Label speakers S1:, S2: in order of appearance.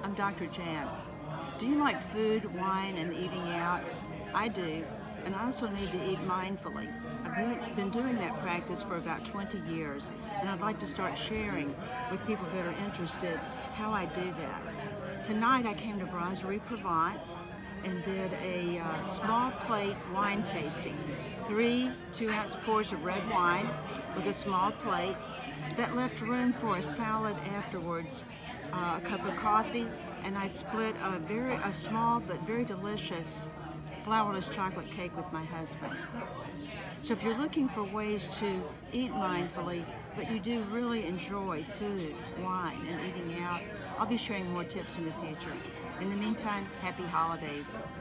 S1: I'm Dr. Jan. Do you like food, wine, and eating out? I do, and I also need to eat mindfully. I've been doing that practice for about 20 years, and I'd like to start sharing with people that are interested how I do that. Tonight I came to Brasserie Provence and did a small plate wine tasting. 3 2-ounce pours of red wine with a small plate. That left room for a salad afterwards, a cup of coffee, and I split a small but very delicious flourless chocolate cake with my husband. So if you're looking for ways to eat mindfully, but you do really enjoy food, wine, and eating out, I'll be sharing more tips in the future. In the meantime, happy holidays.